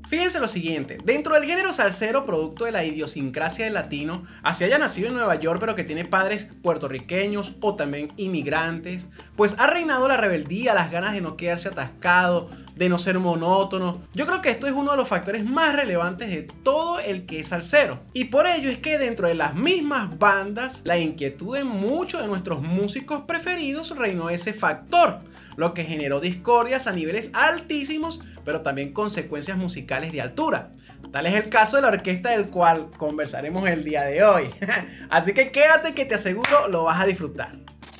Fíjense lo siguiente, dentro del género salsero, producto de la idiosincrasia del latino, así haya nacido en Nueva York pero que tiene padres puertorriqueños o también inmigrantes, pues ha reinado la rebeldía, las ganas de no quedarse atascado, de no ser monótono. Yo creo que esto es uno de los factores más relevantes de todo el que es salsero. Y por ello es que dentro de las mismas bandas, la inquietud de muchos de nuestros músicos preferidos reinó ese factor, lo que generó discordias a niveles altísimos, pero también consecuencias musicales de altura. Tal es el caso de la orquesta del cual conversaremos el día de hoy. Así que quédate que te aseguro lo vas a disfrutar.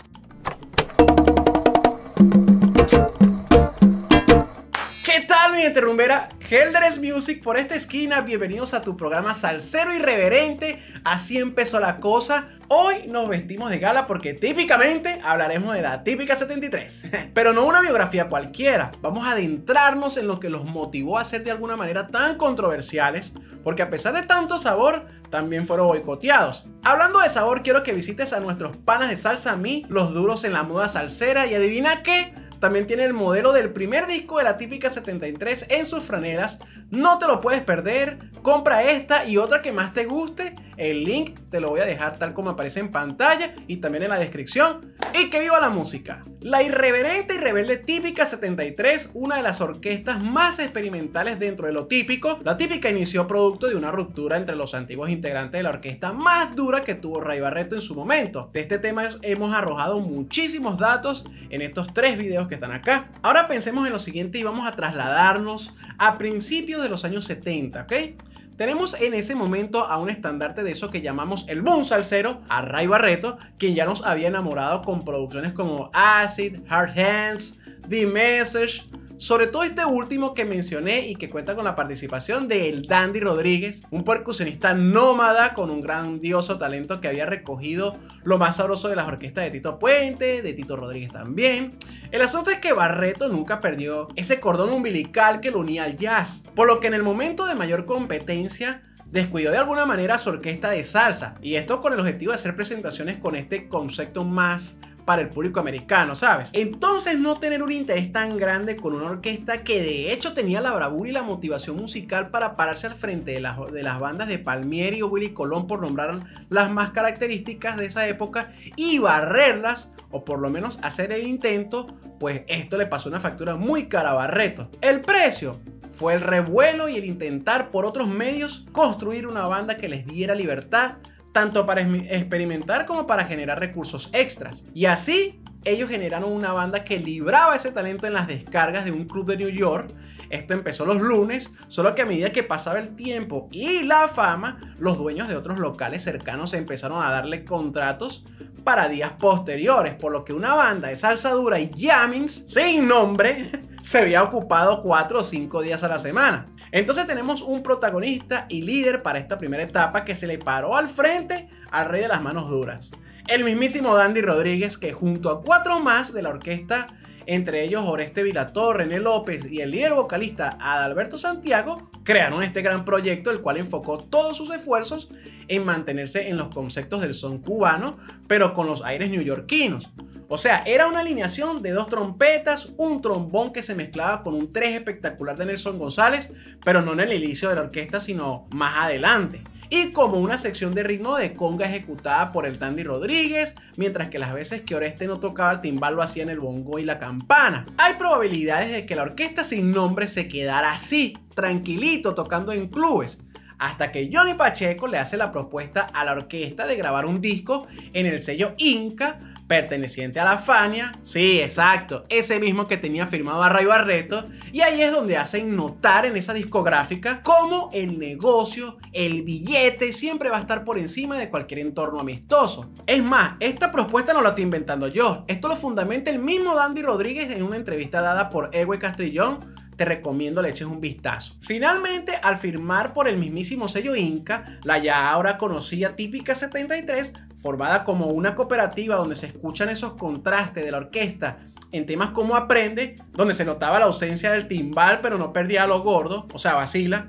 ¿Qué tal, mi gente rumbera? Helderes Music por esta esquina, bienvenidos a tu programa salsero irreverente. Así empezó la cosa. Hoy nos vestimos de gala porque típicamente hablaremos de la típica 73. Pero no una biografía cualquiera, vamos a adentrarnos en lo que los motivó a ser de alguna manera tan controversiales, porque a pesar de tanto sabor, también fueron boicoteados. Hablando de sabor, quiero que visites a nuestros panas de Salsa Me, los duros en la moda salsera, y adivina qué, también tiene el modelo del primer disco de la típica 73 en sus franelas. No te lo puedes perder, compra esta y otra que más te guste. El link te lo voy a dejar tal como aparece en pantalla y también en la descripción. ¡Y que viva la música! La irreverente y rebelde típica 73, una de las orquestas más experimentales dentro de lo típico. La típica inició producto de una ruptura entre los antiguos integrantes de la orquesta más dura que tuvo Ray Barretto en su momento. De este tema hemos arrojado muchísimos datos en estos 3 videos que están acá. Ahora pensemos en lo siguiente y vamos a trasladarnos a principios de los años 70, ¿ok? Tenemos en ese momento a un estandarte de eso que llamamos el boom salsero, a Ray Barretto, quien ya nos había enamorado con producciones como Acid, Hard Hands, The Message. Sobre todo este último que mencioné y que cuenta con la participación de el Dandy Rodríguez, un percusionista nómada con un grandioso talento que había recogido lo más sabroso de las orquestas de Tito Puente, de Tito Rodríguez también. El asunto es que Barretto nunca perdió ese cordón umbilical que lo unía al jazz, por lo que en el momento de mayor competencia descuidó de alguna manera a su orquesta de salsa, y esto con el objetivo de hacer presentaciones con este concepto más para el público americano, ¿sabes? Entonces no tener un interés tan grande con una orquesta que de hecho tenía la bravura y la motivación musical para pararse al frente de las bandas de Palmieri o Willy Colón, por nombrar las más características de esa época, y barrerlas, o por lo menos hacer el intento, pues esto le pasó una factura muy cara a Barretto. El precio fue el revuelo y el intentar por otros medios construir una banda que les diera libertad, tanto para experimentar como para generar recursos extras. Y así ellos generaron una banda que libraba ese talento en las descargas de un club de New York. Esto empezó los lunes, solo que a medida que pasaba el tiempo y la fama, los dueños de otros locales cercanos empezaron a darle contratos para días posteriores, por lo que una banda de salsa dura y jammings sin nombre se había ocupado 4 o 5 días a la semana. Entonces tenemos un protagonista y líder para esta primera etapa que se le paró al frente al rey de las manos duras, el mismísimo Dandy Rodríguez, que junto a 4 más de la orquesta, entre ellos Oreste Vilator, René López y el líder vocalista Adalberto Santiago, crearon este gran proyecto, el cual enfocó todos sus esfuerzos en mantenerse en los conceptos del son cubano, pero con los aires neoyorquinos. O sea, era una alineación de 2 trompetas, un trombón que se mezclaba con un 3 espectacular de Nelson González, pero no en el inicio de la orquesta, sino más adelante. Y como una sección de ritmo de conga ejecutada por el Dandy Rodríguez, mientras que las veces que Oreste no tocaba el timbal lo hacía en el bongo y la campana. Hay probabilidades de que la orquesta sin nombre se quedara así, tranquilito, tocando en clubes, hasta que Johnny Pacheco le hace la propuesta a la orquesta de grabar un disco en el sello Inca, perteneciente a la Fania. Sí, exacto, ese mismo que tenía firmado a Ray Barretto. Y ahí es donde hacen notar en esa discográfica cómo el negocio, el billete, siempre va a estar por encima de cualquier entorno amistoso. Es más, esta propuesta no la estoy inventando yo, esto lo fundamenta el mismo Dandy Rodríguez en una entrevista dada por Edwin Castrillón. Te recomiendo le eches un vistazo. Finalmente, al firmar por el mismísimo sello Inca, la ya ahora conocida típica 73, formada como una cooperativa donde se escuchan esos contrastes de la orquesta en temas como Aprende, donde se notaba la ausencia del timbal pero no perdía lo gordo, o sea, vacila.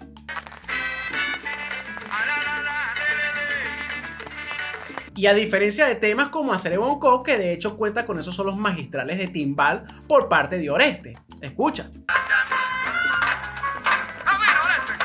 Y a diferencia de temas como Hacer Bonco, que de hecho cuenta con esos solos magistrales de timbal por parte de Oreste. Escucha.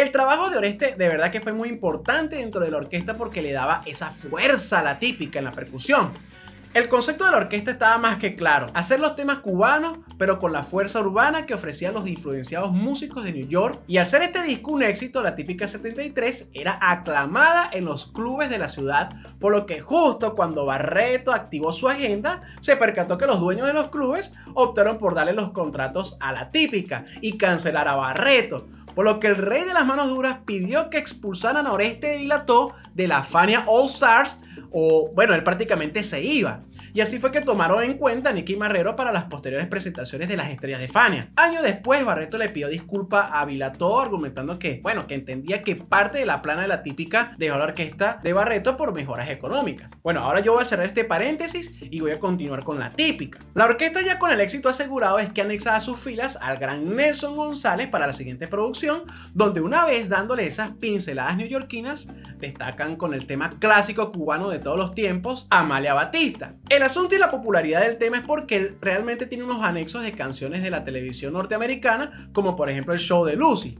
El trabajo de Oreste de verdad que fue muy importante dentro de la orquesta porque le daba esa fuerza a la típica en la percusión. El concepto de la orquesta estaba más que claro: hacer los temas cubanos pero con la fuerza urbana que ofrecían los influenciados músicos de New York. Y al ser este disco un éxito, la típica 73 era aclamada en los clubes de la ciudad, por lo que justo cuando Barreto activó su agenda, se percató que los dueños de los clubes optaron por darle los contratos a la típica y cancelar a Barreto, por lo que el rey de las manos duras pidió que expulsaran a Oreste de Vilató de la Fania All Stars, o bueno, él prácticamente se iba. Y así fue que tomaron en cuenta a Nicky Marrero para las posteriores presentaciones de las estrellas de Fania. Años después, Barreto le pidió disculpas a Vilató, argumentando que, bueno, que entendía que parte de la plana de la típica dejó la orquesta de Barreto por mejoras económicas. Bueno, ahora yo voy a cerrar este paréntesis y voy a continuar con la típica. La orquesta, ya con el éxito asegurado, es que anexa a sus filas al gran Nelson González para la siguiente producción, donde una vez dándole esas pinceladas neoyorquinas, destacan con el tema clásico cubano de todos los tiempos, Amalia Batista. El asunto y la popularidad del tema es porque él realmente tiene unos anexos de canciones de la televisión norteamericana, como por ejemplo el show de Lucy.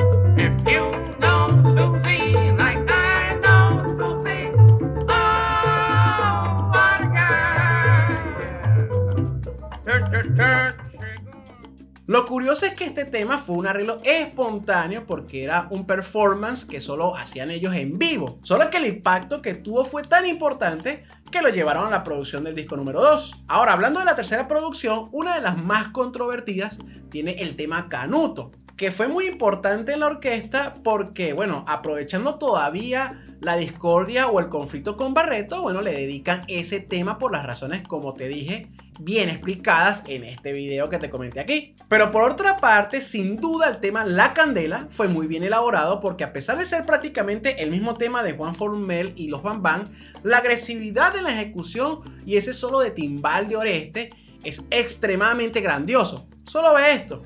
Lo curioso es que este tema fue un arreglo espontáneo porque era un performance que solo hacían ellos en vivo. Solo que el impacto que tuvo fue tan importante que lo llevaron a la producción del disco número 2. Ahora, hablando de la tercera producción, una de las más controvertidas tiene el tema Canuto, que fue muy importante en la orquesta porque, bueno, aprovechando todavía la discordia o el conflicto con Barreto, bueno, le dedican ese tema por las razones, como te dije, bien explicadas en este video que te comenté aquí. Pero por otra parte, sin duda el tema La Candela fue muy bien elaborado porque, a pesar de ser prácticamente el mismo tema de Juan Formel y los Bam Bam, la agresividad en la ejecución y ese solo de timbal de Oreste es extremadamente grandioso. Solo ve esto.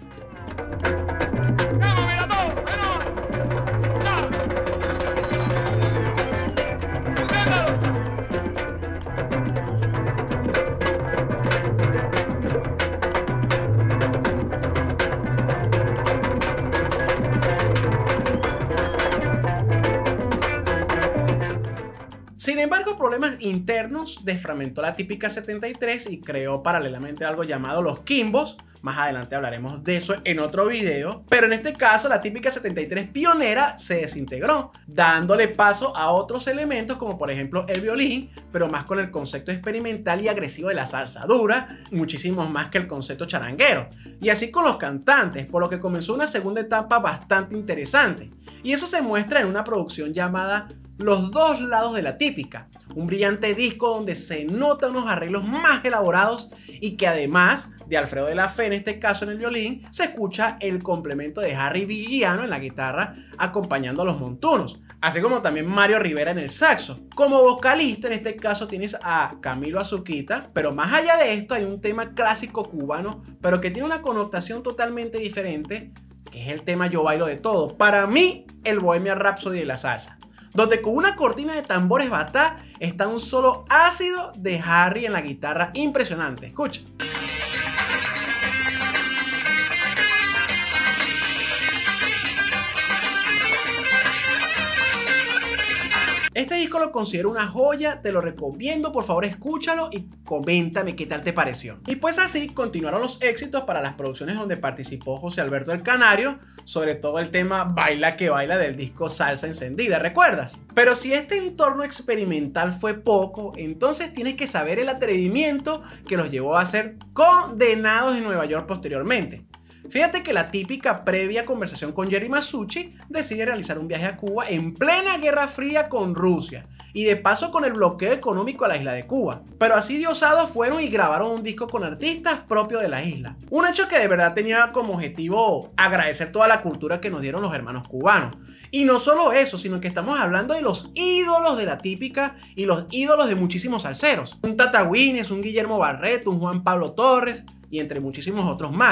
Sin embargo, problemas internos desfragmentó la típica 73 y creó paralelamente algo llamado los quimbos. Más adelante hablaremos de eso en otro video, pero en este caso la típica 73 pionera se desintegró, dándole paso a otros elementos como por ejemplo el violín, pero más con el concepto experimental y agresivo de la salsa dura, muchísimos más que el concepto charanguero, y así con los cantantes, por lo que comenzó una segunda etapa bastante interesante, y eso se muestra en una producción llamada Los Dos Lados de la Típica, un brillante disco donde se notan unos arreglos más elaborados y que, además de Alfredo de la Fe en este caso en el violín, se escucha el complemento de Harry Vigiano en la guitarra acompañando a los montunos, así como también Mario Rivera en el saxo. Como vocalista en este caso tienes a Camilo Azuquita, pero más allá de esto hay un tema clásico cubano, pero que tiene una connotación totalmente diferente, que es el tema Yo Bailo de Todo, para mí el Bohemian Rhapsody de la salsa, donde con una cortina de tambores batá está un solo ácido de Harry en la guitarra impresionante. Escucha. Este disco lo considero una joya, te lo recomiendo, por favor escúchalo y coméntame qué tal te pareció. Y pues así continuaron los éxitos para las producciones donde participó José Alberto el Canario, sobre todo el tema Baila que Baila del disco Salsa Encendida, ¿recuerdas? Pero si este entorno experimental fue poco, entonces tienes que saber el atrevimiento que los llevó a ser condenados en Nueva York posteriormente. Fíjate que la típica, previa conversación con Jerry Masucci, decide realizar un viaje a Cuba en plena Guerra Fría con Rusia y de paso con el bloqueo económico a la isla de Cuba. Pero así de osados fueron y grabaron un disco con artistas propios de la isla. Un hecho que de verdad tenía como objetivo agradecer toda la cultura que nos dieron los hermanos cubanos. Y no solo eso, sino que estamos hablando de los ídolos de la típica y los ídolos de muchísimos salseros. Un Tata Winnes, un Guillermo Barreto, un Juan Pablo Torres y entre muchísimos otros más.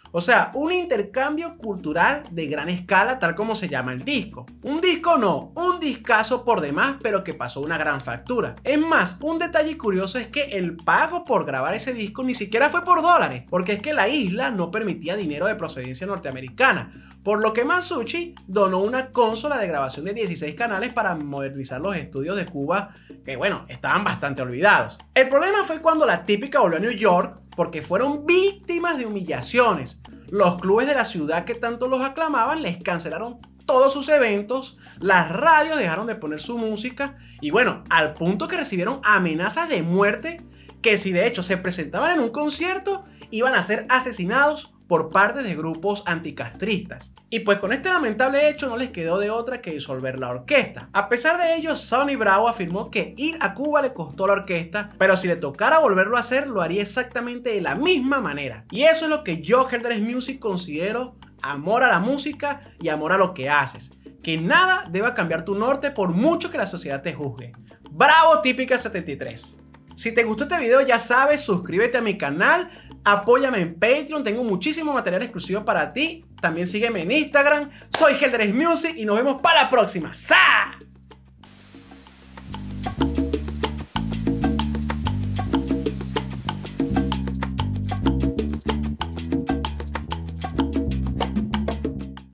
O sea, un intercambio cultural de gran escala, tal como se llama el disco. Un disco no, un discazo por demás, pero que pasó una gran factura. Es más, un detalle curioso es que el pago por grabar ese disco ni siquiera fue por dólares, porque es que la isla no permitía dinero de procedencia norteamericana, por lo que Masucci donó una consola de grabación de 16 canales para modernizar los estudios de Cuba, que bueno, estaban bastante olvidados. El problema fue cuando la típica volvió a New York, porque fueron víctimas de humillaciones. Los clubes de la ciudad que tanto los aclamaban les cancelaron todos sus eventos, las radios dejaron de poner su música y bueno, al punto que recibieron amenazas de muerte, que si de hecho se presentaban en un concierto iban a ser asesinados por parte de grupos anticastristas. Y pues con este lamentable hecho no les quedó de otra que disolver la orquesta. A pesar de ello, Sonny Bravo afirmó que ir a Cuba le costó a la orquesta, pero si le tocara volverlo a hacer, lo haría exactamente de la misma manera. Y eso es lo que yo, Heldress Music, considero amor a la música y amor a lo que haces. Que nada deba cambiar tu norte por mucho que la sociedad te juzgue. ¡Bravo, Típica 73! Si te gustó este video, ya sabes, suscríbete a mi canal, apóyame en Patreon, tengo muchísimo material exclusivo para ti. También sígueme en Instagram, soy Heldress Music y nos vemos para la próxima. ¡Sa!